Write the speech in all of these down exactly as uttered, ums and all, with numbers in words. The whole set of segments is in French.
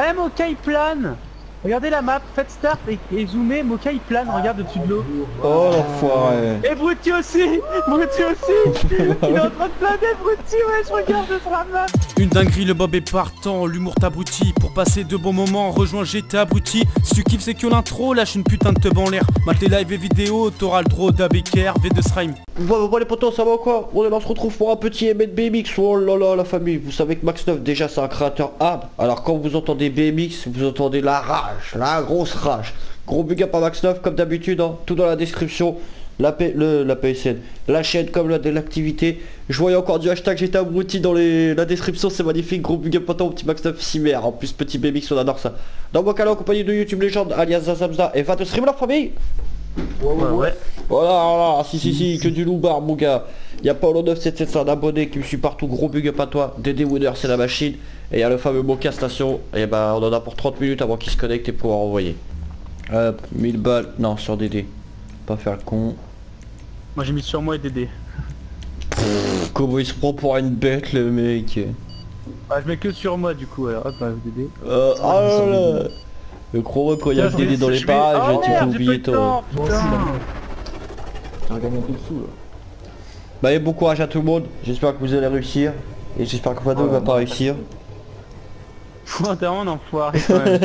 Eh, Moka il plane. Regardez la map, faites start et, et zoomez, Moka il plane, regarde au-dessus de l'eau. Oh l'enfoiré. Et Brutti aussi. Brutti aussi. Il est en train de planer, Brutti, ouais, je regarde sur la map. Une dinguerie, le Bob est partant, l'humour t'abrutit. Pour passer de bons moments, rejoins G T abruti. Si tu kiffes c'est que l'intro, lâche une putain de teub en l'air. Mate les lives et vidéos, t'auras le droit d'A B K R, V de Srime. Bon, bon les potos, ça va quoi? On est là, on se retrouve pour un petit M N B M X. Oh là là la famille, vous savez que Max neuf déjà c'est un créateur âme. Alors quand vous entendez B M X, vous entendez la rage, la grosse rage. Gros big up à Max neuf comme d'habitude, hein, tout dans la description. La, P le, la P S N, la chaîne comme la de l'activité. Je voyais encore du hashtag G T abruti dans les, la description, c'est magnifique. Gros big up à toi, petit Max neuf Cimer. En plus petit B M X, on adore ça. Dans mon canal en compagnie de YouTube Légende alias Zazamza et va de stream la famille. Ouais, ouais, ouais. Voilà, voilà, si si si, que du loubar mon gars. Y'a Paolo neuf sept sept, un abonné qui me suit partout, gros big up à toi. Dédé Winner c'est la machine. Et y'a le fameux Moka Station. Et bah on en a pour trente minutes avant qu'il se connecte et pouvoir envoyer. Hop, mille balles, non sur Dédé. Pas faire le con. Moi j'ai mis sur moi et Dédé. Pff, comment il se prend pour une bête le mec. Ah, je mets que sur moi du coup, alors hop, bah, Dédé. Euh, oh là là. Le gros quand il y a Dédé dans les parages, tu peux oublier toi. Moi aussi là. J'ai gagné un peu de sous là. Bah et bon courage à tout le monde, j'espère que vous allez réussir. Et j'espère que Fado va pas réussir. Fou un enfoiré quand même.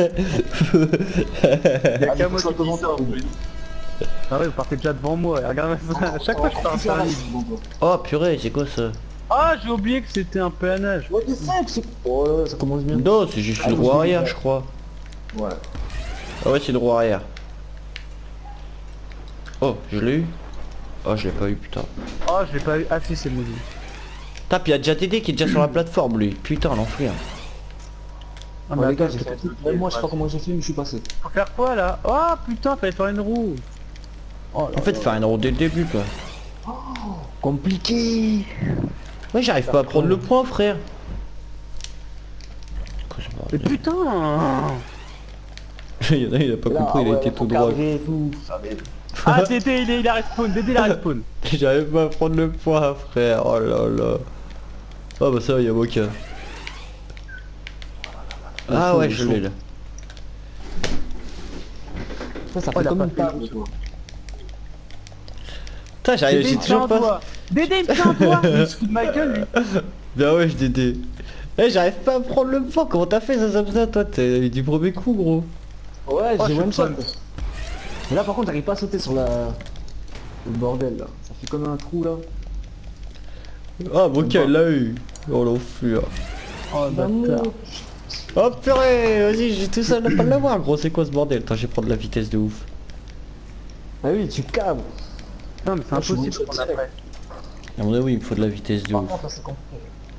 Y'a qu'à moi qui dis ça en plus. Ah ouais, vous partez déjà devant moi, regarde ça, à chaque fois je pars un livre. Oh purée, c'est quoi ça? Ah, j'ai oublié que c'était un planage. What the fuck, c'est... Oh là là, ça commence bien. Non, c'est juste une roue arrière je crois. Ouais. Ah ouais, c'est une roue arrière. Oh, je l'ai eu. Oh, je l'ai pas eu, putain. Oh, je l'ai pas eu. Ah si, c'est le maudit. Tape, il y a déjà Dédé qui est déjà sur la plateforme lui. Putain, l'enfer. Ah, Ouais, mais les gars, attends, j'ai c'est- fait tout. Même moi, je sais pas comment j'ai fait, mais je suis passé. faut faire quoi là? Oh putain, fallait faire une roue. Oh là En fait, là. faire une roue dès le début quoi. Compliqué. Ouais, j'arrive pas à prendre le point, frère. Quoi, c'est pas- Mais putain. Il y en a, il a pas compris, il a été tout droit. Et tout. Ça m'aide. Ah, Dédé, il, est, il a respawn, Dédé il a respawn. J'arrive pas à prendre le point, frère. Oh là là. Ah bah ça, il y a Moka. Ah ouais, je l'ai là. Ça, ça Oh, fait il a comme pas une fait table, le tu vois. Putain, j'arrive, Dédé, j'ai il me fait un toujours pas... doigt. Dédé, il me fait un doigt. Il se fout de ma gueule lui. Bien ouais, je Dédé. Eh, j'arrive pas à prendre le point. Comment t'as fait ça, ça, ça, toi? T'es du premier coup, gros. Ouais, Oh, j'ai je one suis shot. fun. Mais là, par contre, j'arrive pas à sauter sur la... Le bordel, là. Ça fait comme un trou, là. Ah, Moka, il l'a eu. Oh l'enfer. Oh D'amour. bâtard. Oh purée, vas-y, j'ai tout seul à pas l'avoir, gros. C'est quoi ce bordel? Attends, je vais prendre la vitesse de ouf. Ah oui, tu câbles. Non mais c'est Ah, je suis impossible bon, qu'on je après. À mon avis, il me faut de la vitesse de Par ouf. contre, là, c'est compliqué.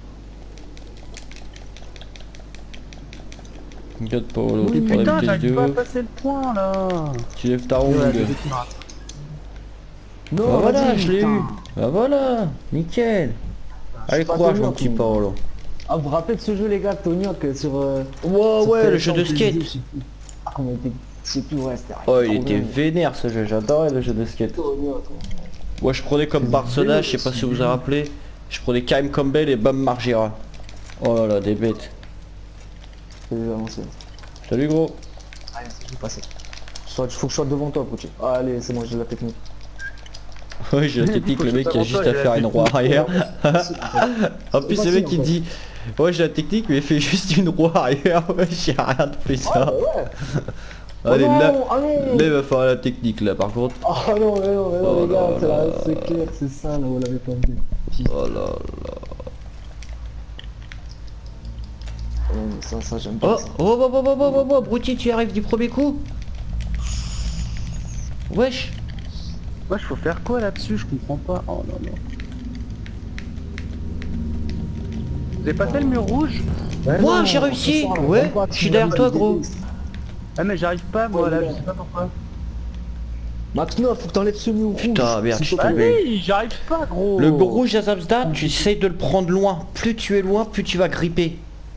Regarde Paolo, Oui, pour la putain, vitesse j'arrive de pas à ouf. passer le point là. Tu lèves ta roue, Ouais, gars. Dédé qui me rate. Non, Bah voilà, vas-y, je l'ai eu. putain. Bah voilà, nickel. Allez, pas courage connu, mon petit moi. Paolo. Ah, vous vous rappelez de ce jeu, les gars, Toniok, sur... Euh, Ouais, sur ouais, le téléphone, jeu de skate. télévisé, je sais plus. Ah, comment il était... Je sais plus, ouais, c'était... Oh, il trop était bien. vénère ce jeu, j'adorais le jeu de skate. Toniok, ouais. Moi je prenais comme C'est Barcelona, vélo je sais pas aussi. si vous vous en rappelez. Je prenais Karim Campbell et Bam Margera. Oh là là, des bêtes. C'est déjà avancé. Salut gros. Allez, je vais passer. Soit, faut que je sois devant toi, Poché. Ah, allez, c'est bon, j'ai la technique. Oui, j'ai la technique, le mec qui a juste à faire une roue arrière. En plus le mec il dit ouais j'ai la technique mais il fait juste une roue arrière. Ouais, j'ai rien de plus Ah, ça. bah ouais. Allez Oh là, non, ah non. là il va faire la technique là par contre. Ah non, mais non, mais non, Oh les gars, là c'est là, là. c'est clair, c'est ça, là, vous l'avez pas vu. Oh là là. Oh, ça, ça, j'aime pas Oh, ça. oh, oh, oh, oh, oh, oh, oh, Brouti, tu y arrives du premier coup? Wesh. Wesh, faut faire quoi là-dessus? Je comprends pas. Oh non non. Vous avez passé le mur rouge? Ouais, Moi, non, j'ai on réussi. s'en sort, on Ouais, va pas, je suis tu derrière vas toi, pas gros. aider. Ah mais j'arrive pas moi Ouais, là, ouais. je sais pas pourquoi. Max neuf, faut que t'enlèves ce mur rouge. Putain, merde, s'il je te t'ai plaît. tombé. Allez, j'arrive pas gros. Le rouge à Zamsda, tu essayes de le prendre loin. Plus tu es loin, plus tu vas gripper.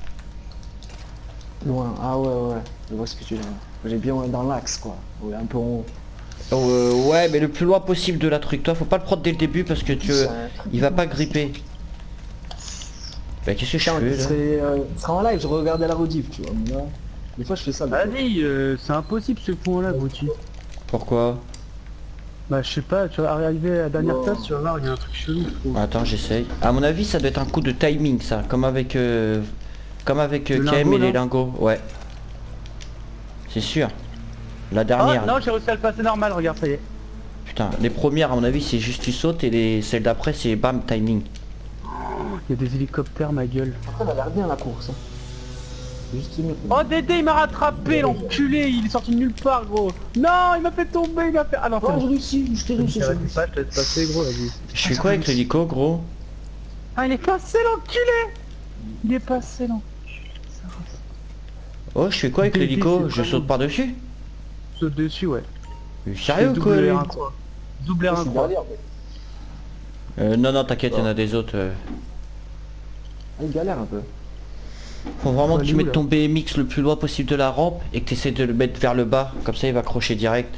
Loin, ah ouais, ouais, je vois ce que tu veux dire. J'ai bien dans l'axe, quoi. Ouais, un peu en haut. Euh, ouais, mais le plus loin possible de la truc. Toi, faut pas le prendre dès le début parce que tu, C'est un il va pas gripper. Bah qu'est-ce que je Tiens, fais tu là? serais, euh, tu serais en live, je regardais la rediff, tu vois. Mais là, Des fois je fais ça. des fois. Vas-y, euh, c'est impossible ce point là, Brutti. Pourquoi? Bah je sais pas, tu vas arriver à la dernière Wow. tasse, tu vas voir, il y a un truc chelou, je trouve. Attends, j'essaye. À mon avis, ça doit être un coup de timing, ça. Comme avec... Euh... Comme avec euh, Le K M lingot, et les là lingots. Ouais. C'est sûr. La Ah dernière. non, j'ai réussi à le passer normal, regarde, ça y est. Putain, les premières, à mon avis, c'est juste tu sautes et les... celles d'après, c'est bam, timing. Il y a des hélicoptères, ma gueule. Après, elle a l'air bien la course. Hein. C'est juste mieux. Oh Dédé, il m'a rattrapé, l'enculé, il est sorti de nulle part, gros. Non, il m'a fait tomber, il m'a fait... Ah non, Oh, j'ai réussi, je t'ai réussi. je j'ai te réussi. pas, je te laisse passer, gros, vas-y. Je fais quoi avec l'hélico, gros? Ah, il est passé, l'enculé. Il est passé, l'enculé. Oh, je fais quoi avec Dédé, l'hélico? c'est Je vraiment- saute par-dessus? Saute dessus, ouais. Mais Sérieux C'est quoi double lui? R un trois. Double R Je un suis trois. galère, mais- euh, Non, non, t'inquiète, il y en a des autres. euh. Ah, il galère un peu. Faut vraiment Ouais, que tu nous, mettes là. ton B M X le plus loin possible de la rampe et que tu essaies de le mettre vers le bas. Comme ça, il va accrocher direct.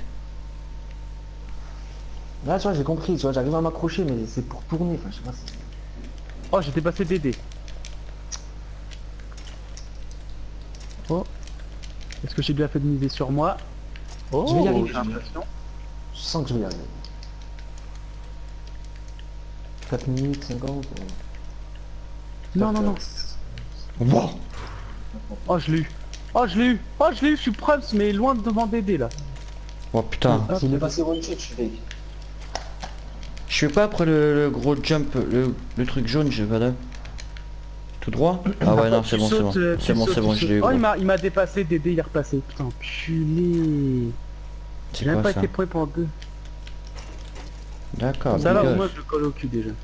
Là, tu vois, j'ai compris, tu vois, j'arrive à m'accrocher, mais c'est pour tourner, enfin, je sais pas si... Oh, j'étais passé Dédé. Oh. Est-ce que j'ai bien fait de miser sur moi? Oh, Je vais y arriver. j'ai l'impression. Je sens que je vais y arriver. quatre minutes, cinquante... Non, non, non. Wow. Oh, je l'ai eu. Oh, je l'ai eu. Oh, je l'ai eu, je suis Prums, mais loin de devant Dédé, là. Oh putain. S'il est passé one shot, je suis fake. Je fais pas après le, le gros jump, le, le truc jaune, je vais là. Tout droit? Ah ouais, non, c'est Tu bon, c'est bon. sautes, euh, tu C'est bon, sautes, c'est bon, tu je l'ai eu. sautes. Oh, gros. il m'a il m'a dépassé, Dédé, il est repassé. Putain, culé. C'est J'ai même quoi pas ça? été prêt pour deux. D'accord, Ça va, big au moins gosse. je le colle au cul déjà.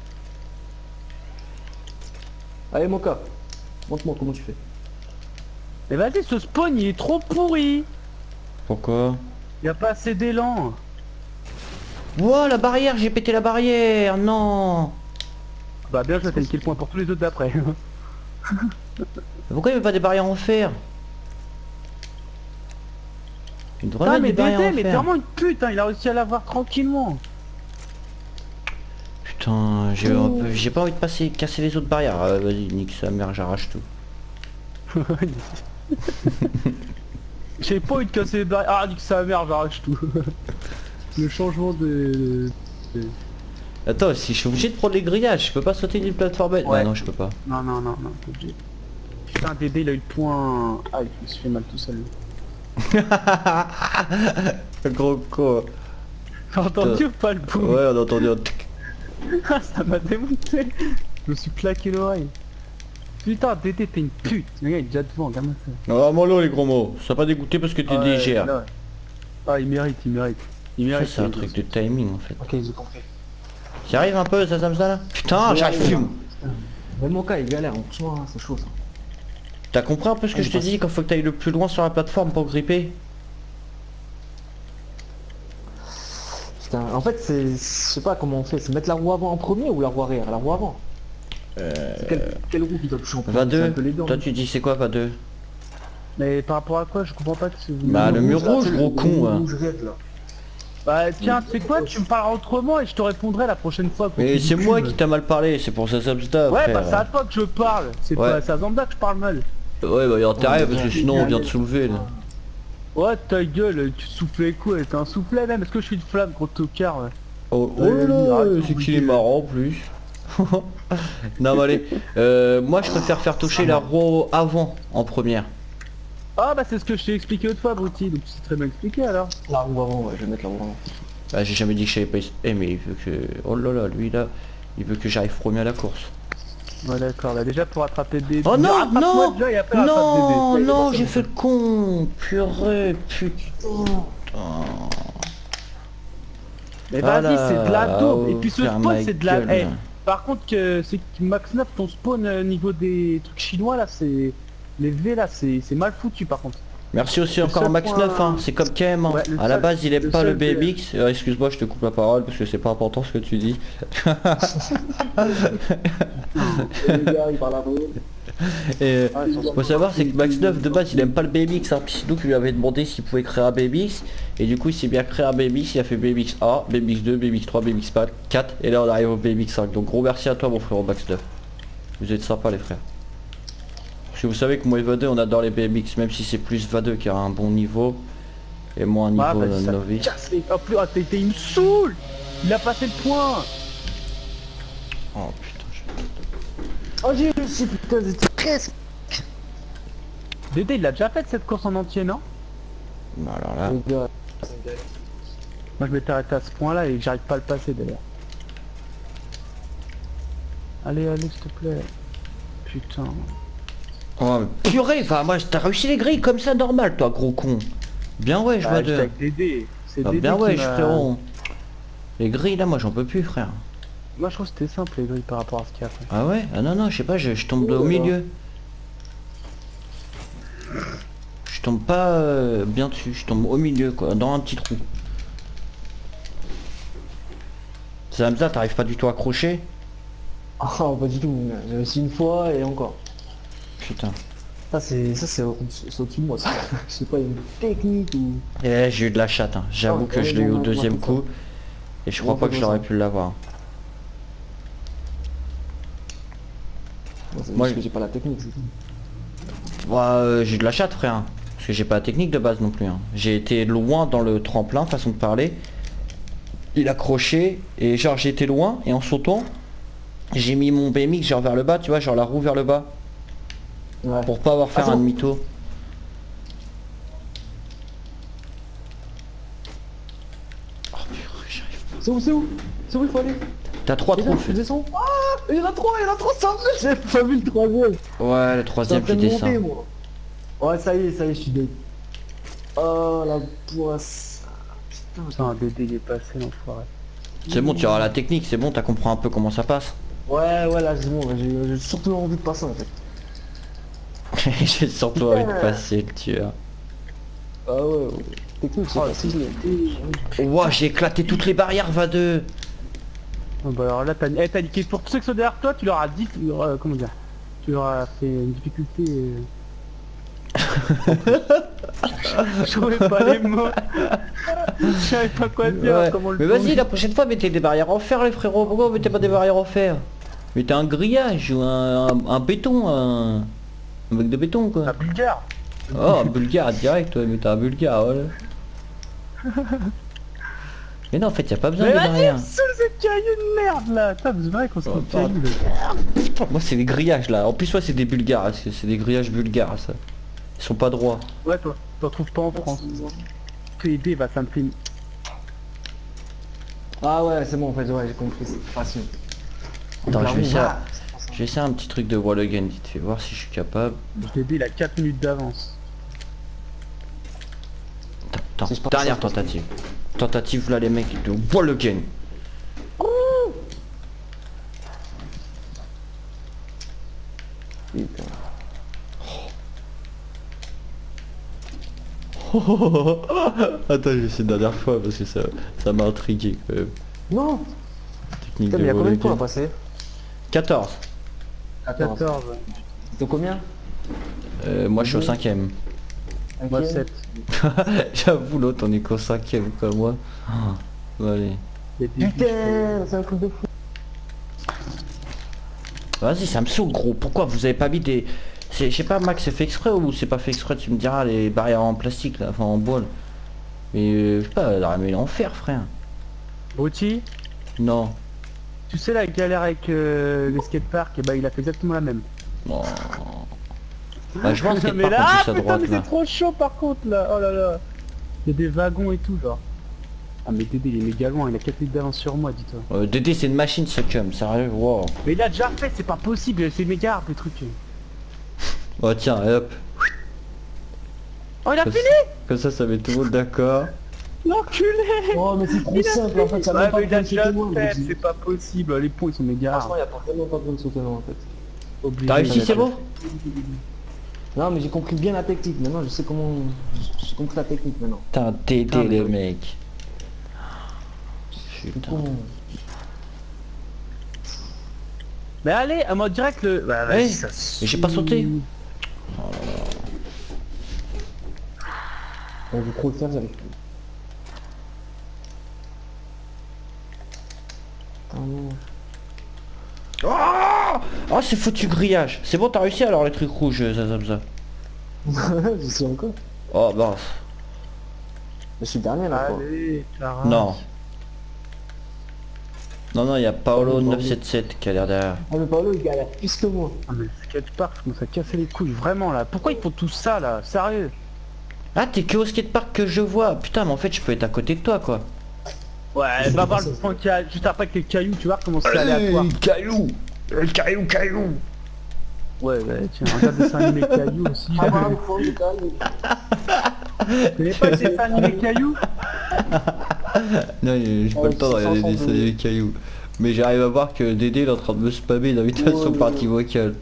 Allez, Moka, montre-moi comment tu fais. Mais vas-y, ce spawn il est trop pourri. Pourquoi? Il y a pas assez d'élan. Wow, la barrière, j'ai pété la barrière, non. Bah bien, je vais le point pour tous les autres d'après. Pourquoi il n'y a pas des barrières en fer? Il devrait Ah mettre mais des barrières Dédé, en mais fer. vraiment une pute, hein, il a réussi à l'avoir tranquillement. Putain, j'ai un peu- j'ai pas envie de passer, casser les autres barrières. Ah, vas-y, nique sa mère, j'arrache tout. J'ai pas envie de casser les barrières. Ah, dit que sa mère, j'arrache tout. Le changement de... de- Attends, si je suis obligé de prendre les grillages, je peux pas sauter d'une plateforme. Ouais. Ah non, je peux pas. Non, non, non, non, t'es obligé. Putain, Dédé, il a eu le point... Ah, il me suis fait mal tout seul. Gros con. T'as entendu ou pas le boom? Ouais, on a entendu un tic. Ah, ça m'a démonté. Je me suis claqué l'oreille. Putain, Dédé, t'es une pute. Le gars, il est déjà devant, regarde ça. Non, vraiment long les gros mots. Sois pas dégoûté parce que t'es Ah, D ouais, G R. là. Ah, il mérite, il mérite. Il Ça, mérite. c'est un il- truc de timing en fait. Ok, j'ai compris. J'y arrive un peu, ça, ça me ça là. Putain, j'arrive plus. Mais Moka, il galère, hein, franchement, hein, c'est chaud ça. T'as compris un peu ce que Ah, je il te passe. dis, qu'il faut que t'ailles le plus loin sur la plateforme pour gripper? Putain, en fait, c'est... Je sais pas comment on fait, c'est mettre la roue avant en premier ou la roue arrière? La roue avant. Euh... C'est quelle, quelle roue qui doit toucher en premier? Va C'est un deux. peu les deux, Toi hein. tu dis c'est quoi va deux? Mais par rapport à quoi, je comprends pas que c'est... Bah, le mur là, rouge, c'est gros le con, hein. rouge raide, là. Bah tiens, tu sais quoi, tu me parles autrement et je te répondrai la prochaine fois. Mais pour c'est que tu moi me- qui t'a mal parlé, c'est pour ça Samsda Ouais, frère. bah c'est à toi que je parle. C'est Ouais. pas c'est à Zambda que je parle mal. Ouais bah il y a intérêt parce que Ouais, sinon on vient de ouais. soulever là. Ouais, ta gueule, tu soufflais quoi? T'es un soufflet même? Est-ce que je suis une flamme, gros tocard? Ouais. Oh, oh Ouais, là là, arrête, c'est qu'il est arrête. marrant en plus. Non mais allez, euh, moi je préfère faire toucher la roue avant en première. Ah bah c'est ce que je t'ai expliqué autrefois fois, Brutti, donc c'est très bien expliqué alors. La roue avant, ouais, je vais mettre la roue avant. Bah j'ai jamais dit que je savais pas... Eh mais il veut que... Oh là là, lui là, il veut que j'arrive premier à la course. Ouais d'accord, là déjà pour attraper des... Oh non, Rattrape-moi non, déjà et après rattrape non, Dédé. non, j'ai fait le con. Purée, putain. Mais vas-y, Voilà, c'est de la daube. Et puis ce ferme spawn ma c'est de la... gueule. Eh, par contre que c'est que Max neuf, ton spawn euh, niveau des trucs chinois là, c'est... Les V là, c'est c'est mal foutu par contre. Merci aussi Le encore à seul Max point- neuf, hein. C'est comme K M. Hein. Ouais, le à la seul- base il aime le pas le seul B M X. Euh, Excuse-moi, je te coupe la parole parce que c'est pas important ce que tu dis. Les gars, il parle à vous. Et Ah, ils sont- faut savoir c'est que Max neuf de base il aime pas le B M X, hein. Puis c'est nous qui lui avait demandé s'il pouvait créer un B M X. Et du coup il s'est bien créé un B M X, il a fait B M X A, B M X deux, B M X trois, B M X quatre. Et là on arrive au B M X cinq. Donc gros merci à toi mon frère Max neuf. Vous êtes sympa les frères. Si vous savez que moi et Vadeux on adore les B M X, même si c'est plus Vadeux qui a un bon niveau et moi un niveau Ouais, bah, euh, ça novice. casse les- Oh, plus... oh, t'es t'es une saoule. Il a passé le point. Oh putain. Je... Oh j'ai réussi putain, j'étais presque. Dédé il a déjà fait cette course en entier non? Bah, alors là. Les gars, Moi je m'étais arrêté à ce point là et j'arrive pas à le passer d'ailleurs. Allez allez s'il te plaît. Putain. Oh mais purée, enfin moi t'as réussi les grilles comme ça normal toi gros con. Bien ouais je Bah, vois j'étais de. avec Dédé. C'est Ah, Dédé bien qui ouais m'a- frérot. Les grilles là moi j'en peux plus frère. Moi je trouve que c'était simple les grilles par rapport à ce qu'il y a fait. Ah ouais? Ah non non je sais pas, je, je tombe Oh là au là. milieu. Je tombe pas euh, bien dessus, je tombe au milieu quoi, dans un petit trou. C'est Hamza, t'arrives pas du tout à accrocher? oh pas du tout, j'ai réussi une fois et encore. Putain. Ça c'est ça c'est au- c'est au-dessus de moi ça. Je sais pas, il y a une technique ou. Eh j'ai eu de la chatte, hein. J'avoue Oh, que je l'ai ouais, eu au non, deuxième non, coup. Et je Non, crois pas pas que je comme l'aurais ça. pu l'avoir. Bon, c'est Moi, juste je- que j'ai pas la technique, c'est tout. Ouais, euh, j'ai eu de la chatte frère. Parce que j'ai pas la technique de base non plus. hein. J'ai été loin dans le tremplin, façon de parler. Il a accroché et genre j'ai été loin et en sautant, j'ai mis mon B M X genre vers le bas, tu vois, genre la roue vers le bas. Ouais. Pour pas avoir faire Attends. un demi-tour. Oh purée, j'arrive pas. C'est où, c'est où? C'est où il faut aller? T'as trois Les gars, trous je fait. descends. Ah, il y en a trois, il y en a trois, ça me- j'ai pas vu le troisième. Ouais, le J'étais en troisième train qui de monter, descend. moi. Ouais, ça y est, ça y est, je suis dead. Oh la poisse. Putain, Putain Dédé il est passé l'enfoiré. C'est bon, tu auras la technique, c'est bon, t'as compris un peu comment ça passe. ouais, ouais, là, c'est bon, j'ai j'ai surtout envie de passer en fait. J'ai surtout envie de passer le tueur. Ah ouais, ouais. Technique, c'est Oh, facile. Ouah, j'ai éclaté toutes les barrières, va de. Oh, bah alors là t'as eh, t'as niqué pour tous ceux qui sont derrière toi, tu leur as dit, tu leur as- comment dire, tu leur as fait une difficulté. euh. Je trouvais pas les mots. Je savais pas quoi dire, Ouais. comment le Mais tourner. vas-y, la prochaine fois, mettez des barrières en fer, les frérots. Pourquoi vous mettez pas des barrières en fer? Mettez un grillage ou un, un, un béton, un... un mec de béton quoi. Un bulgare. Oh, un bulgare direct, ouais, mettez un bulgare, voilà. Mais non, en fait, y a pas besoin Mais de vas-y, barrières. sous cette caillou de merde là. Putain, c'est vrai qu'on se Oh, trouve pardon. caillou là. Moi, c'est des grillages là. En plus, ouais, c'est des bulgares. hein, C'est c'est des grillages bulgares, ça. Ils sont pas droits. Ouais toi, t'en trouves pas en France. P D va ça me fait une... Ah ouais, c'est bon en fait, ouais, j'ai compris, c'est facile. Attends, La je vais roue, essayer. voilà. Je vais essayer un petit truc de wall again, vite fait, voir si je suis capable. Je dit il a quatre minutes d'avance. Attends, Si je passe dernière ça, je passe. tentative. Tentative là les mecs de wall again. Putain. Attends, je vais essayer une dernière fois parce que ça ça m'a intrigué quand même. Non. Technique Putain, mais il y a wall combien de temps à again. passer? quatorze. quatorze. T'es au combien? Euh, moi je suis au cinquième. Moi Cinquième. sept. J'avoue l'autre on est qu'au cinquième quoi moi. Ah, bon, allez. Il y a des- Putain, c'est un truc de fou. Vas-y ça me saoule gros, pourquoi vous avez pas mis des... c'est- Je sais pas Max, c'est fait exprès ou c'est pas fait exprès, tu me diras les barrières en plastique là, enfin en bois. Mais euh, je sais pas, mais en fer frère. Brutti, Non. tu sais la galère avec euh, les skateparks, et bah il a fait exactement la même. Non. Bah, je pense qu'il mais est là, pas ah, plus à putain, droite mais là. c'est trop chaud par contre là, oh là là. Il y a des wagons et tout genre. Ah mais Dédé il est méga loin, il a quatre minutes d'avance sur moi dis-toi. Euh, Dédé c'est une machine ce cum, sérieux, wow. Mais il a déjà fait, c'est pas possible, c'est méga hard les trucs. Oh tiens, hop. Oh il a Comme fini ça- Comme ça, ça met tout le monde d'accord. l'enculé. Oh, mais c'est trop Il a simple en fait, ça Ouais même pas mais il a besoin de déjà sauter loin. fait, mais c'est pas possible, les ponts ils sont méga Franchement, hard. il y a pas- vraiment pas besoin de sauter loin en fait. Obligé. T'as réussi, c'est bon? Non, mais j'ai compris bien la technique. Maintenant, je sais comment. J'ai compris la technique maintenant. Putain, Dédé Putain, mais le oui. mec. C'est Putain. con. Mais allez, à moi direct le... Bah Ouais, vas-y ça... mais j'ai pas sauté. On veut trop le faire, j'arrive plus. Ah non. Oh, oh ce foutu grillage. C'est bon, t'as réussi alors les trucs rouges, Zazamza? Je suis encore. Oh bah. Je suis dernier là quoi. Allez, Clara. Non. Non, non, il y a Paolo Ah, oui, neuf sept sept qui a l'air derrière. Ah mais Paolo il galère plus que moi. Ah mais le skatepark, je commence à casser les couilles, vraiment là. Pourquoi ils font tout ça là? Sérieux? Ah, t'es que au skatepark que je vois. Putain, mais en fait, je peux être à côté de toi, quoi. Ouais, va voir le point qu'il y a juste après avec les cailloux, tu vois comment c'est aléatoire. caillou. Le caillou, caillou. Ouais, ouais, tiens, regarde le dessin animé Caillou aussi. Ah bah, faut le calme. Tu connais pas le dessin animé Caillou? Non, j'ai pas Ouais, le temps de c'est regarder cent des cent dessins des cailloux. Mais j'arrive à voir que Dédé il est en train de me spammer une invitation Ouais, partie ouais. vocale.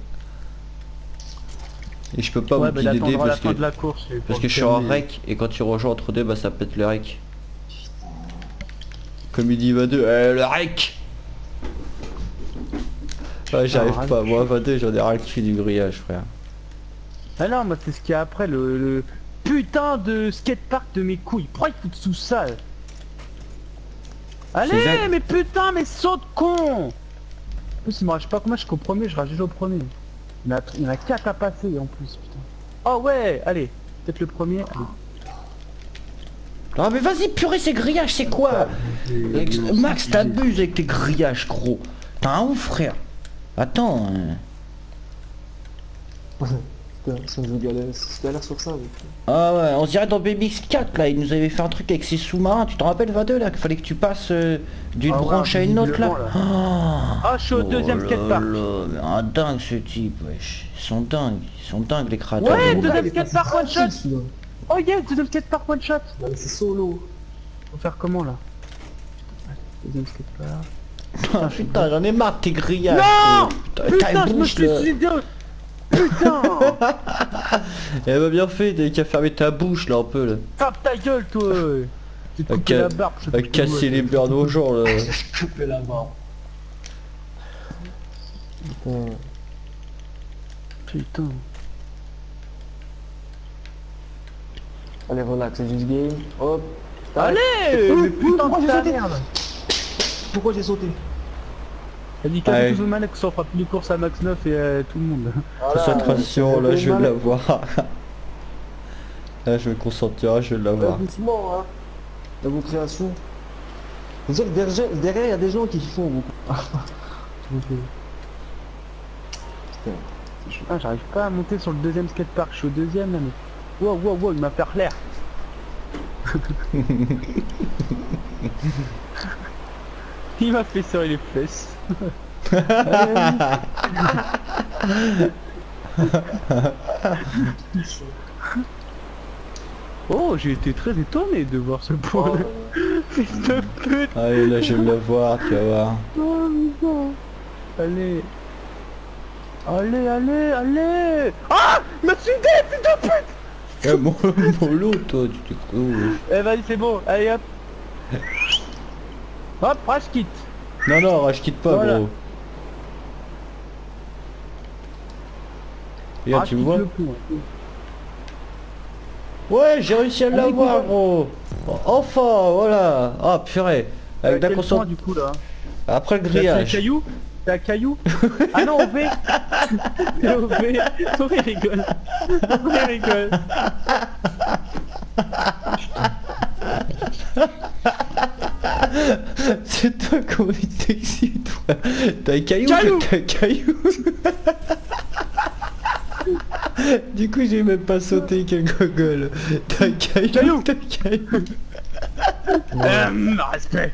Et je peux pas Ouais, vous bah dire il Dédé attendra la parce fin que, de la course. pour parce le que je suis en calmer. rec et quand tu rejoins entre deux, bah ça pète le rec. Comme il dit vingt-deux, eh, le rec. Ah, j'arrive Ah, pas, moi vingt-deux j'en ai ras le cul du grillage, frère. Ah non, moi c'est ce qu'il y a après, le, le putain de skatepark de mes couilles. Pourquoi ils foutent sous ça? Allez, C'est ça- mais putain, mais saute con! En plus, il me rage pas que moi, je suis au premier, je rage déjà au premier. Il y en a, il y en a quatre à passer en plus, putain. Oh ouais, allez, peut-être le premier. Allez. Ah mais vas-y purée, ces grillages c'est quoi? Ex- Max t'abuses avec tes grillages gros. T'es un ouf frère. Attends. hein. Putain, ça je galère, je galère sur ça. Mais... Ah ouais, on se dirait dans B M X quatre là, il nous avait fait un truc avec ses sous-marins, tu te rappelles vingt-deux là, qu'il fallait que tu passes euh, d'une Ah ouais, branche à une autre là, visiblement, Oh, Ah, je suis au deuxième là skatepark. là, mais un dingue ce type, wesh. Ils sont dingues, ils sont dingues les créateurs. Ouais, de- deuxième il est passé skatepark one shot. tranquille, celui-là. Oh yeah, deuxième skatepark one shot. Non mais c'est solo. Faut faire comment là? Deuxième skatepark. Ah, putain, j'en ai marre de tes grillages. Non Putain, Putain, ta je me bouche, suis là. suicidé. Putain. Elle m'a bien fait, t'avais qu'à fermer ta bouche là un peu là. Ferme ta gueule, toi. Tu te À coupes ca- la barbe. je sais À pas casser où, les burnes aux gens là. Je coupé la barre. Putain. Putain. Allez relax, c'est juste game. Hop. Allez. Oh, Mais putain pourquoi de j'ai ta sauté merde. Pourquoi j'ai sauté? T'as dit Ouais. qu'à tous manette que ça fera plus les courses à Max neuf et à tout le monde. Concentration, là je vais mal. l'avoir. Là je me concentrer, je vais l'avoir. Doucement, hein. Dans vos créations. Faut dire que derrière, derrière, il y a des gens qui font beaucoup. Donc, euh, Putain, c'est chaud. Ah, j'arrive pas à monter sur le deuxième skatepark, je suis au deuxième là mais... Wow, wow, wow, il m'a fait l'air. Il m'a fait serrer les fesses. Oh, j'ai été très étonné de voir ce point. Fils de pute. Allez là je vais l'avoir, tu vas voir. Oh, putain. Allez. Allez, allez, allez. Ah, il m'a suivi, fils de pute. Eh mon, mon lot toi, tu t'es cru où? Eh vas-y, c'est bon, allez hop. Hop, rage quitte. Non non, rage quitte pas Voilà. gros. Regarde, tu me vois? Ouais, j'ai réussi à l'avoir gros. Enfin, voilà. Ah purée. Avec la conscience. du coup là. Après le T'as un grillage. caillou? T'as un caillou? Ah non, au V. T'es au V. Toi il rigole. Toi il rigole. C'est toi comment il sexy toi. T'as un caillou, Caillou. t'as un caillou. Du coup j'ai même pas sauté quel gogol. T'as un caillou, Caillou. t'as un caillou. Euh, respect.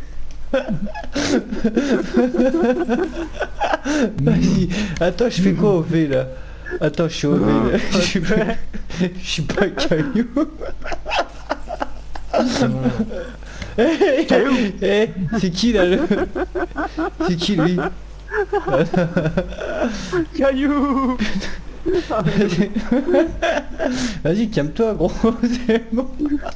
Vas-y, attends je fais quoi au V là? Attends je suis au V là. Je suis pas... Je suis pas un caillou. Eh, Caillou. eh, c'est qui là le... C'est qui lui? Caillou. Vas-y, calme-toi, gros, c'est bon.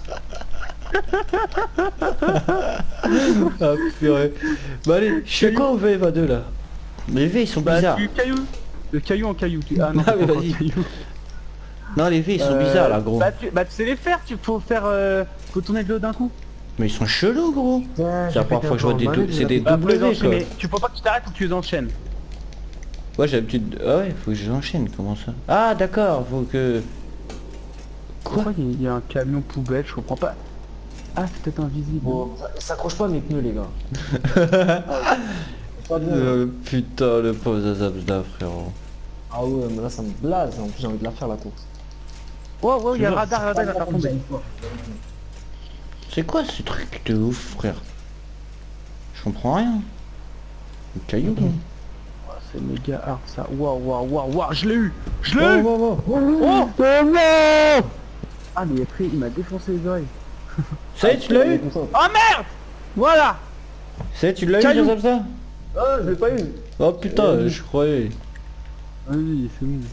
Ah, purée. Bah allez, je fais quoi au V vingt-deux là? Les V ils sont Bah, bizarres. tu caillou. Le caillou en caillou. Tu... Ah non, Ah, mais c'est pas vas-y. un caillou. Non, les V ils sont Euh, bizarres là, gros. Bah tu, bah tu sais les faire, tu faut faire... Euh, faut tourner de l'eau d'un coup. Mais ils sont chelous, gros. Putain, C'est la j'ai première pété fois que je vois un des ballon, dou- c'est j'ai des Bah, faut les W quoi. enchaîner. Tu faut pas que tu t'arrêtes ou que tu les enchaînes. Ouais, j'ai l'habitude... Ah ouais, faut que j'enchaîne, comment ça? Ah d'accord, faut que... Quoi? Pourquoi il y, a- il y a un camion poubelle, je comprends pas. Ah, c'est peut-être invisible. Bon, ça s'accroche pas mes pneus les gars. Pas bien. Euh, putain, le pauvre Zazabda, frérot. Ah ouais, mais là ça me blase, en plus j'ai envie de la faire la course. Oh, oh, il y a le Je radar, jure, radar, il va c'est faire pas tomber. une fois. C'est quoi ce truc de ouf, frère? Je comprends rien. Le caillou. Oh, c'est méga hard ça. Waouh, waouh, waouh, waouh, je l'ai eu. Je l'ai eu. Oh, oh, oh. Oh, oh non. Ah, mais après, il m'a défoncé les oreilles. Ça y est, tu l'as eu? Oh merde. Voilà. Ça y est, tu l'as eu, Caillou. Zazabda? Ah, je l'ai pas eu. Oh putain, Euh, je croyais. Oui, c'est bon.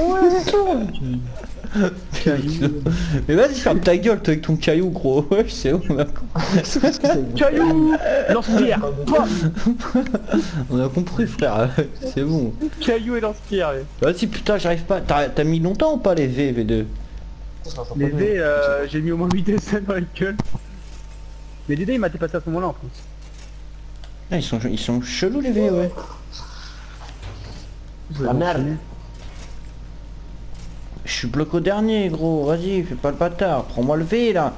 Mais vas-y, ferme ta gueule, toi, avec ton caillou, gros. Ouais, c'est où, on a compris. Caillou. Lance-pierre. Toi. On a compris, frère. C'est bon. Caillou et lance-pierre. allez. Vas-y, putain, j'arrive pas. T'as t'as mis longtemps ou pas les V, V deux? Les dés, euh, j'ai mis au moins huit dessins dans la gueule. Mais les dés, il m'a dépassé à ce moment-là en plus. Ah, ils sont, ils sont chelous, les V, ouais. Vous La avez merde. enchaîné. Je suis bloqué au dernier, gros. Vas-y, fais pas le bâtard. Prends-moi le V, là.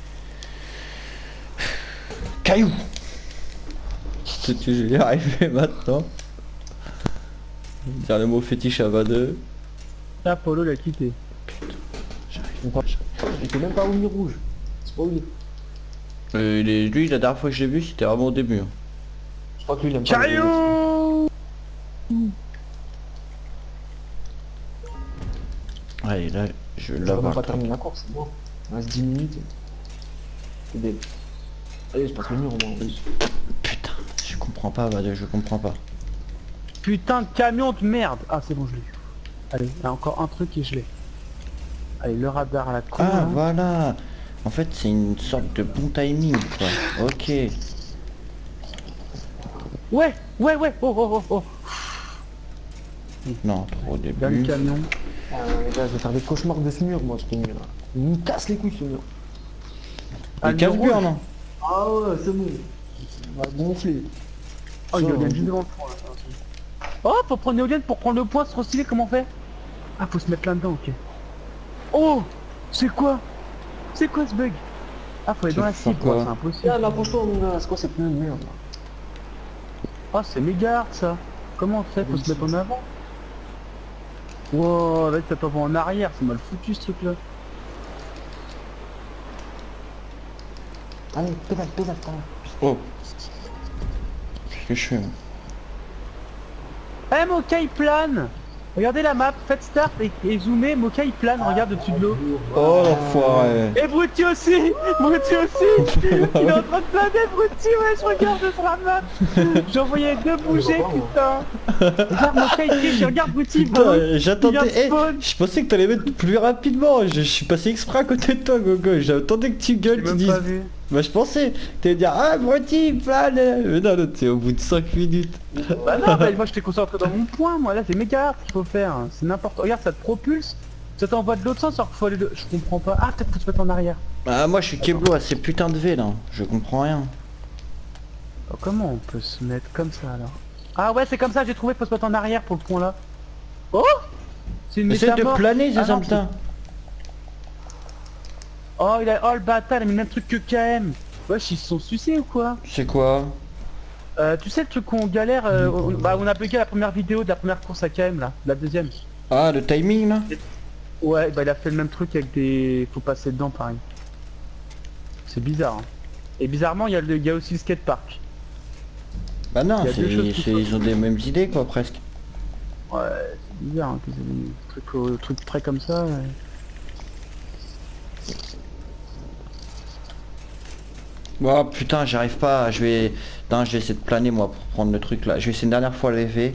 Caillou. Tu je vais y arriver maintenant. Dire le mot fétiche à deux. Ah, Polo l'a quitté. J'étais même pas au mur rouge. C'est pas où il est. Euh, il est- lui, la dernière fois que je l'ai vu, c'était vraiment au début. hein. Je crois que lui il aime pas. les rouges. Caillou. Allez, là, je vais Je vais même l'avoir. pas terminer la course, c'est bon. Il reste dix minutes. C'est des... Allez, je passe le mur au moins. Putain, je comprends pas, Vadeux, je comprends pas. Putain de camion de merde. Ah, c'est bon, je l'ai eu. Allez, il y a encore un truc et je l'ai. Allez, le radar à la con. Ah, là. voilà. En fait, c'est une sorte de bon timing, quoi. Ok. Ouais, ouais, ouais. Oh, oh, oh, oh. Non, trop au Il y a le début. camion. Ah, les gars, je vais faire des cauchemars de ce mur, moi, ce mur là. Il me casse les couilles ce mur. Ah, Le le casse-mur, rouge. non? Ah ouais, c'est bon. On va gonfler. Oh, il y a Ça, juste devant le point. Là. Oh, faut prendre l'éolienne pour prendre le point, se restyler, comment on fait? Ah, faut se mettre là-dedans, ok. Oh, c'est quoi? C'est quoi ce bug? Ah, faut aller dans la C'est cible, quoi, quoi c'est impossible. Ah, là, franchement, mon gars, c'est quoi cette pneu de merde là? Oh, c'est méga hard ça. Comment on fait? Faut se mettre en avant. Wow, là, ça t'envoie en arrière, c'est mal foutu ce truc là. Allez, pédale, pédale, pédale. Oh. Qu'est-ce que je fais, moi? Eh, Moka il plane. Regardez la map, faites start et, et zoomez, Moka il plane, regarde au-dessus de l'eau. Oh, l'enfoiré. Et Brutti aussi. Brutti aussi. Il est en train de planer, Brutti, ouais, je regarde sur la map. J'ai envoyé deux bouger, putain. Regarde Moka il triche, regarde Brutti, il va- Putain, il j'attendais. vient de Eh, spawn. je pensais que t'allais mettre plus rapidement. Je, je suis passé exprès à côté de toi, Gogo. J'attendais que tu J'ai gueules, tu même dises. pas vu. Bah, je pensais. T'allais dire, ah, Broti, plane. Mais non, non, t'es au bout de cinq minutes. Bah non, bah moi j'étais concentré dans mon point, moi là c'est méga hard qu'il faut faire, c'est n'importe. Regarde, ça te propulse, ça t'envoie de l'autre sens alors qu'il faut aller de... Je comprends pas. Ah, peut-être faut se mettre en arrière. Ah, moi, je suis Keblo à ces putains de V, là. Je comprends rien. Oh, comment on peut se mettre comme ça alors? Ah ouais, c'est comme ça, j'ai trouvé, faut se mettre en arrière pour le point là. Oh, c'est une Essaye de métamorphe. planer, Ah non, Zazamta. Oh, il a... oh le bâtard, il a mis le même truc que K M. Wesh, ils se sont sucés ou quoi? C'est quoi? Euh, tu sais le truc qu'on galère, euh, on... bah on a bugué la première vidéo de la première course à K M là, la deuxième. Ah, le timing, là? Ouais, bah il a fait le même truc avec des... Faut passer dedans pareil. C'est bizarre. Hein. Et bizarrement, il y, a le... il y a aussi le skatepark. Bah non, Il y a c'est- deux choses qui c'est- sont- ils ont des mêmes idées, quoi, presque. Ouais, c'est bizarre hein, qu'ils aient des trucs, euh, trucs près comme ça. Ouais. Oh putain, j'arrive pas, je vais... Non, je vais essayer de planer, moi, pour prendre le truc, là. Je vais essayer une dernière fois les V.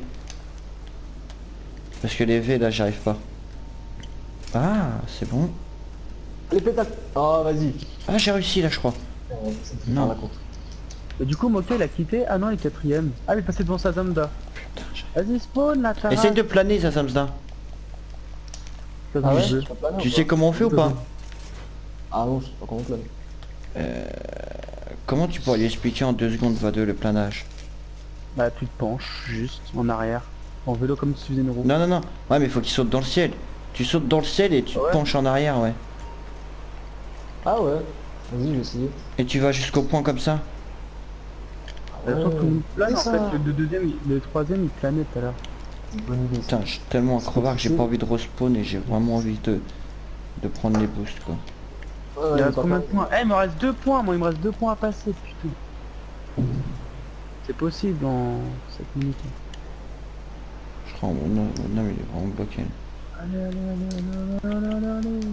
Parce que les V, là, j'arrive pas. Ah, c'est bon. Allez, pédale. Ah, vas-y. Ah, j'ai réussi, là, je crois. Non. Non. La course. Et du coup, Moka il a quitté. Ah non, il est quatrième. Ah, il est passé devant sa Zamda. Putain, j'ai- Vas-y, spawn là, Tara. Essaye de planer, ça, Samsda. Ah ouais, Je- je peux planer, Tu ou sais pas? comment on fait ou pas? Ah non, je sais pas comment on plane. Comment tu pourrais lui expliquer en deux secondes, va deux le planage? Bah, tu te penches juste en arrière. En vélo comme si tu faisais une roue. Non, non, non. Ouais, mais faut qu'il saute dans le ciel. Tu sautes dans le ciel et tu Ouais. te penches en arrière, ouais. Ah ouais. Vas-y, je vais essayer. Et tu vas jusqu'au point comme ça. La Ouais, tour tout plane en c'est fait, ça. le deuxième, il- le troisième il planait tout à l'heure. Bonne idée. ça. Putain, je suis tellement un C'est crevard que j'ai difficile. pas envie de respawn et j'ai vraiment envie de, de prendre les boosts, quoi. Ouais, Il ouais, reste pas combien de mal. points? Eh, il me reste deux points, moi il me reste deux points à passer, putain. C'est possible dans cette minute. Je crois mon nom, mon nom, il est vraiment bloqué. Allez, allez, allez, allez, allez, allez, allez.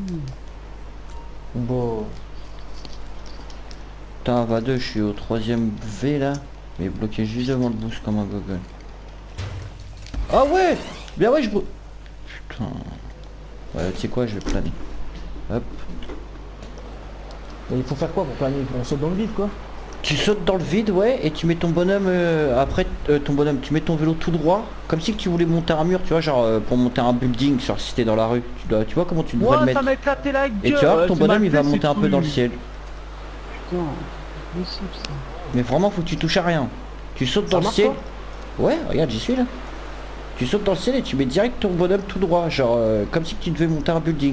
Bon. Putain, va deux, je suis au troisième V là, mais bloqué juste devant le boost comme un gogol. Ah ouais. Bien ouais, je... bro- Putain. Ouais, tu sais quoi, je vais planer. Hop. Et il faut faire quoi pour planer? On saute dans le vide, quoi. Tu sautes dans le vide, ouais, et tu mets ton bonhomme euh, après euh, ton bonhomme, tu mets ton vélo tout droit, comme si que tu voulais monter un mur, tu vois, genre euh, pour monter un building, genre si t'es dans la rue, tu dois, tu vois comment tu devrais le Ouah, mettre. ça m'a éclaté la gueule. Et tu vois, ouais, ton c'est bonhomme mal il va fait, monter ces un peu dans le couilles. ciel. Putain, c'est possible ça. Mais vraiment, faut que tu touches à rien. Tu sautes Ça dans le marche ciel. pas Ouais, regarde, j'y suis là. Tu sautes dans le ciel et tu mets direct ton bonhomme tout droit, genre euh, comme si que tu devais monter un building.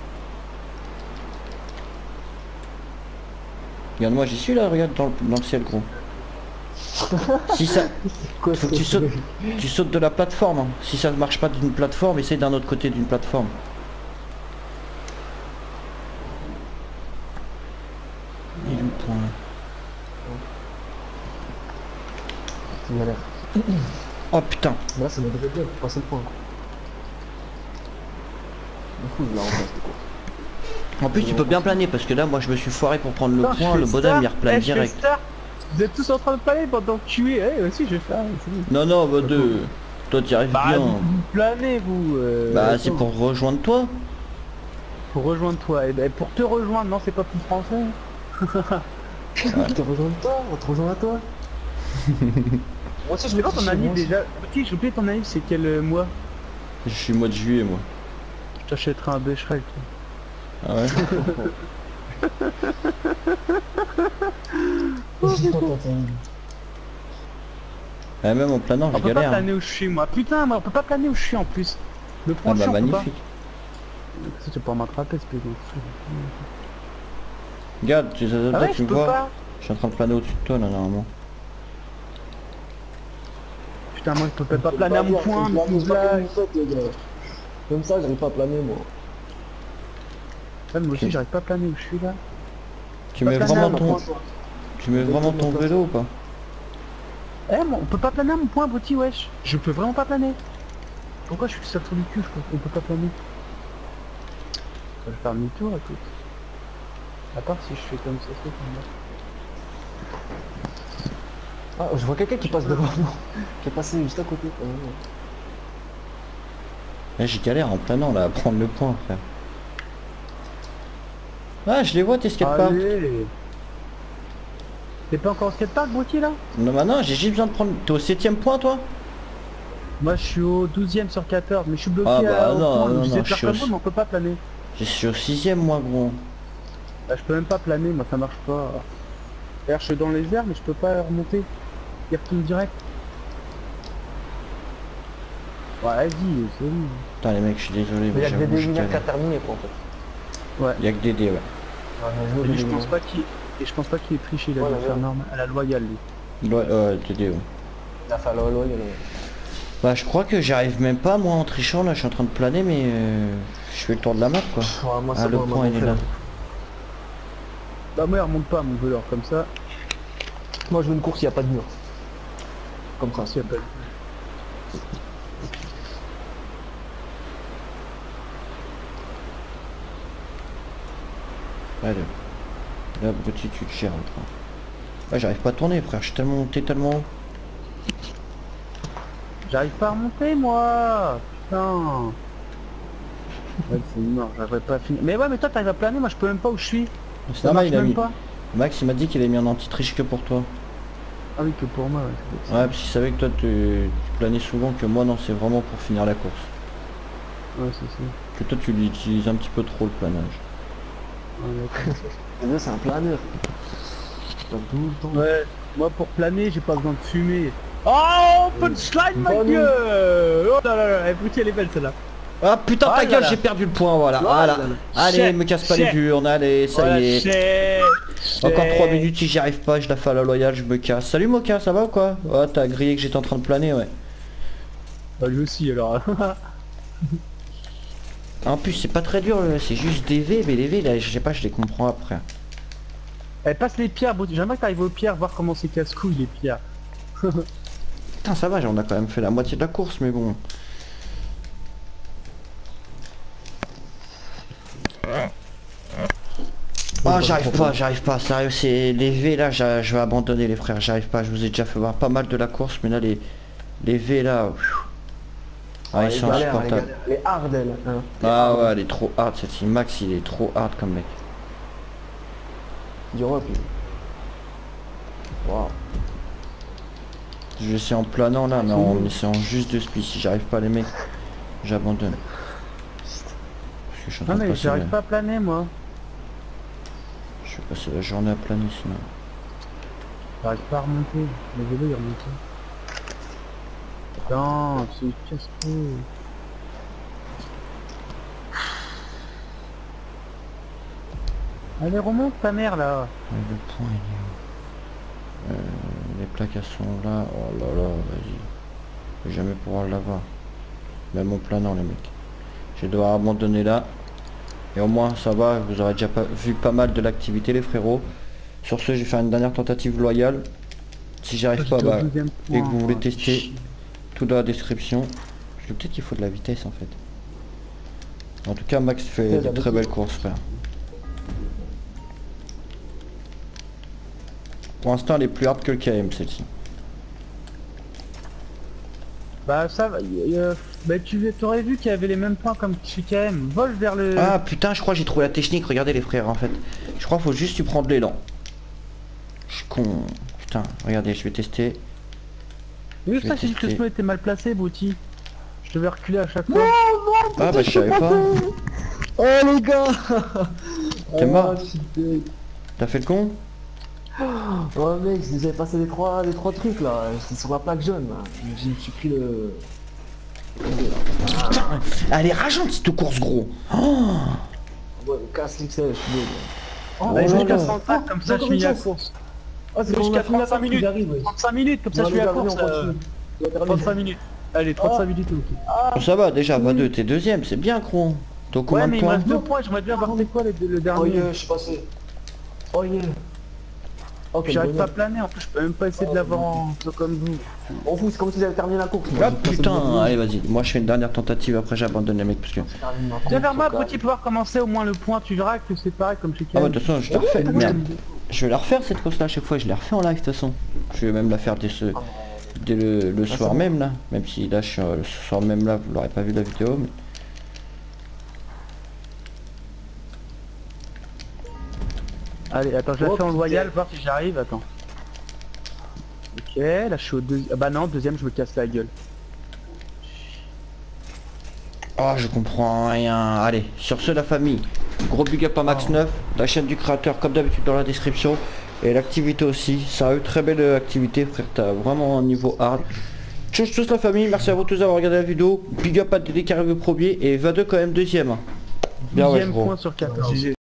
Regarde, moi j'y suis là, regarde dans le, dans le ciel, gros. Si ça, Quoi, faut que c'est- tu sautes, tu sautes de la plateforme. Hein. Si ça ne marche pas d'une plateforme, essaye d'un autre côté d'une plateforme. Il est où le point là? C'est galère. Oh putain. Mais là, ça m'aiderait bien pour passer le point. Du coup, je la remplace, du coup. En plus tu peux bien planer parce que là moi je me suis foiré pour prendre le Putain, point, je le fais bonhomme start. il replane Eh, je fais direct. start. Vous êtes tous en train de planer pendant que tu es. Eh, aussi je vais faire. c'est bon. Non non bah deux. Toi tu arrives Bah, bien. vous, vous planez vous. euh, Bah attends. c'est pour rejoindre toi. Pour rejoindre toi. Et ben, pour te rejoindre, non, c'est pas plus français. Je te rejoins toi, on te rejoint à toi. Moi aussi, je C'est me quand ton anniv déjà. Petit, j'ai oublié ton anniv, c'est quel euh, mois? Je suis mois de juillet moi. Je t'achèterai un Becherel. toi. Ah ouais. Ah, même en planant On je peut pas galère. hein. planer où je suis moi. Putain, moi, on peut pas planer où je suis en plus. Le Ah point bah on peut pas. magnifique. Ça, tu peux pas m'attraper, ce pédo. Regarde, tu, ça, Ah toi, ouais, tu je me peux vois. pas. Je suis en train de planer au-dessus de toi là normalement. Putain, moi, je peux pas planer à mon point, mais c'est une blague. Comme ça, j'arrive pas à planer, moi. Ouais, moi aussi, Ok. j'arrive pas à planer où je suis là. Tu Pas mets planer vraiment à mon ton. point. Tu mets vraiment ton vélo ou pas? Eh, moi, on peut pas planer à mon point, Boti, wesh. Je peux vraiment pas planer. Pourquoi je suis sur du cul, je crois qu'on peut pas planer. Je vais faire demi-tour, écoute. À part si je fais comme ça, c'est comme ça. Ah, je vois quelqu'un qui passe devant moi. Qui est passé juste à côté. quand même. Là j'ai galère en planant là à prendre le point frère. Ah je les vois tes skateparks. Allez. T'es pas encore au skatepark, Boti, là? Non bah non j'ai juste besoin de prendre. T'es au septième point toi? Moi, je suis au douzième sur quatorze, mais je suis bloqué Ah bah à, au non, point. non, Je non, sais je faire suis comme au- vous, mais on peut pas planer. Je suis au sixième moi gros. Bah, je peux même pas planer, moi ça marche pas. D'ailleurs, je suis dans les airs, mais je peux pas remonter. Il retourne direct. Ouais, vas-y, c'est bon. Putain les mecs je suis désolé Mais il y mais a que des j'avoue je démineurs qui a galère. terminé, quoi, en fait. Ouais. Y'a que des dés ouais. Ouais, mais Et lui, je je pense pas qu'il et je pense pas qu'il est triché, il a Ouais, dû ouais. faire normal à la loyale lui. Ouais ouais des dés ouais. Il a fait la loi, il a Bah je crois que j'arrive même pas moi en trichant là je suis en train de planer mais euh, je fais le tour de la map quoi. Ouais, moi, Ah c'est le bon, point moi, il est j'ai là. fait. Bah moi il remonte pas mon voleur comme ça. Moi, je veux une course, il n'y a pas de mur. Comme ça. S'il y a pas de- Allez. Là petit tu te gères le train. Ouais j'arrive pas à tourner frère, je suis tellement monté tellement haut. J'arrive pas à remonter moi. Putain. Ouais, c'est mort, j'arriverai pas à finir. Mais ouais, mais toi t'arrives à planer, moi je peux même pas où je suis. C'est Ça normal marche il a même mis. pas. Max il m'a dit qu'il avait mis un anti-triche que pour toi. Ah oui, que pour moi. Ouais, c'est- Ouais parce qu'il savait que toi tu, tu planais souvent que moi non c'est vraiment pour finir la course. ouais, c'est ça. Que toi tu l'utilises un petit peu trop le planage. Ouais, d'accord. Le mur, c'est un planeur. T'as tout le temps. Ouais, moi pour planer, j'ai pas besoin de fumer. Oh, punchline, ma Bonne. gueule. Oh là là là, eh, Brutti, elle est belle celle-là. Ah putain Ah ta là gueule, là. j'ai perdu le point, voilà. Oh Voilà. là là. Allez, Chais, me casse pas les chais. burnes, allez, ça Voilà, y est. chais, Encore chais. trois minutes, si j'y arrive pas, je la fais à la loyale, je me casse. Salut Moka, ça va ou quoi? Ouais, t'as grillé que j'étais en train de planer, ouais. Bah, lui aussi alors. En plus, c'est pas très dur, c'est juste des V, mais les V, là, je sais pas, je les comprends après. Elle passe les pierres, Brutti. J'aimerais que t'arrives aux pierres, voir comment c'est casse-couille les pierres. Putain, ça va, on a quand même fait la moitié de la course, mais bon. Ah, j'arrive pas, j'arrive pas, sérieux, c'est les V là, j'a- je vais abandonner les frères, j'arrive pas, je vous ai déjà fait voir pas mal de la course, mais là les, les V là, pfiou. Ah, ils elle sont galère, elle insupportables. galère. Elle est hard, elle. Hein. Ah ouais, elle est trop hard cette Max, il est trop hard comme mec. Du puis. Waouh. Je vais essayer en planant là, mais en essayant juste de speed, si j'arrive pas les mecs, j'abandonne. Parce que je suis en train Non de mais passer j'arrive la- pas à planer moi. Je vais passer la journée à planer sinon. J'arrive pas à remonter. Le vélo il remonte. Putain, c'est casse-couille. Allez remonte ta mère là. Ouais, le point il est où? Euh, les plaques elles sont là, oh là là, vas-y. Je vais jamais pouvoir l'avoir. Même en planant les mecs. Je vais devoir abandonner là. Et au moins ça va, vous aurez déjà pas, vu pas mal de l'activité les frérots. Sur ce, je vais faire une dernière tentative loyale. Si j'arrive pas, bah, et que vous voulez tester, tout dans la description. Je sais peut-être qu'il faut de la vitesse en fait. En tout cas, Max fait de très belles courses, frère. Pour l'instant, elle est plus hard que le K M, celle-ci. Bah ça va, y- y- bah tu aurais vu qu'il y avait les mêmes points comme chez K M. Vole vers le... Ah putain, je crois que j'ai trouvé la technique. Regardez les frères, en fait. Je crois qu'il faut juste lui prendre l'élan. Je suis con. Putain, regardez, je vais tester. Oui, je ça vais j'ai dit que le tester. snow était mal placé, Brutti. Je devais reculer à chaque fois. Ah bah je savais pas. Oh les gars. T'es mort. Oh, je suis deg. T'as fait le con? Ouais mec, j'ai passé les trois, les trois trucs là, c'est sur la plaque jaune là. Je me suis pris le... Putain, elle est rageante cette course, gros. Oh, Ouais, casse l'X L, je suis deg. Oh, Oh allez, je là me casse là. dans le sac, comme ça je encore finis une la chance. course. Ah c'est Jusqu'à quand on a fini la trente-cinq course, minutes. il arrive, ouais. trente-cinq minutes, comme ça Non, je finis la mais course. on continue. euh, On va terminer. trente-cinq minutes. Allez, trente-cinq minutes, ok. ça va déjà, vingt-deux, t'es deuxième, c'est bien, gros. T'es au combien Ouais, de mais il me points? reste deux points, j'aimerais bien voir c'est quoi les- le Oh dernier. yeah, je suis passé. Oh yeah. Ok, Puis j'arrive pas à planer, en plus je peux même pas essayer de l'avoir en comme vous. On fout, c'est comme si j'avais terminé la course. Ah putain, allez vas-y, moi je fais une dernière tentative, après j'abandonne les mecs parce que... Viens vers moi, Brutti, pouvoir commencer au moins le point, tu verras que c'est pareil comme chez K Ah M. ouais, de toute façon, je la refais, merde. Je vais la refaire cette course là à chaque fois, je la refais en live de toute façon. Je vais même la faire dès, ce... dès le, le soir même là, même si là je suis euh, le soir même là, vous l'aurez pas vu la vidéo. Mais... Allez, attends, je la Oh, fais en putain. loyal, voir si j'arrive, attends. Ok, là je suis au deuxième. Ah bah non, deuxième je me casse la gueule. Oh je comprends rien. Allez, sur ce la famille, gros big up à Max neuf, la chaîne du créateur comme d'habitude dans la description. Et l'activité aussi, sérieux, très belle activité frère, t'as vraiment un niveau hard. Tchuss tous la famille, merci à vous tous d'avoir regardé la vidéo. Big up à Dédé qui arrive au premier et vingt-deux quand même deuxième. Bien ouais Deuxième gros. point sur quatorze.